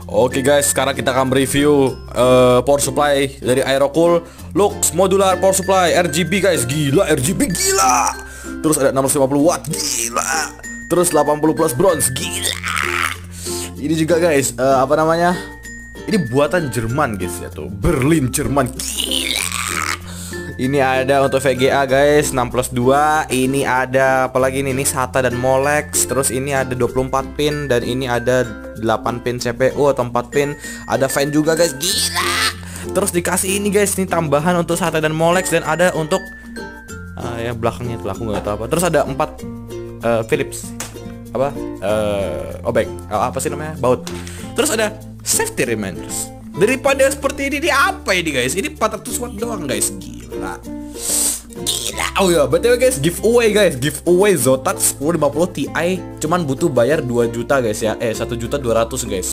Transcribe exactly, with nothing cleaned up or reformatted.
Oke guys, sekarang kita akan review uh, power supply dari Aerocool Lux Modular Power Supply R G B guys. Gila, R G B gila. Terus ada enam ratus lima puluh watt, gila. Terus delapan puluh plus bronze, gila. Ini juga guys, uh, apa namanya? Ini buatan Jerman guys ya tuh, Berlin Jerman, gila. Ini ada untuk V G A guys, enam plus dua. Ini ada apalagi ini, ini SATA dan Molex. Terus ini ada dua puluh empat pin. Dan ini ada delapan pin C P U atau empat pin. Ada fan juga guys, gila. Terus dikasih ini guys, ini tambahan untuk SATA dan Molex. Dan ada untuk uh, ya belakangnya tuh aku nggak tahu apa. Terus ada empat uh, Philips apa uh, obeng uh, apa sih namanya, baut. Terus ada safety reminders. Daripada seperti ini, ini apa ini guys? Ini empat ratus watt doang guys, gila. Gila. Oh ya, B T W guys, giveaway guys, giveaway Zotac sepuluh lima puluh Ti. Cuman butuh bayar dua juta guys ya. Eh, satu juta dua ratus guys.